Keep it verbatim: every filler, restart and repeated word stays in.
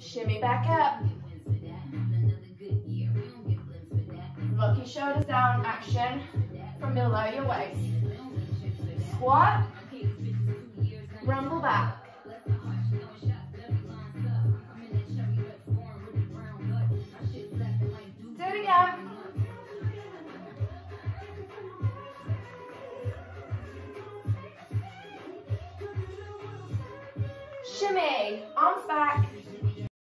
Shimmy back up. Lock your shoulders down, action from below your waist. Squat, rumble back. Do it again. Shimmy, arms back.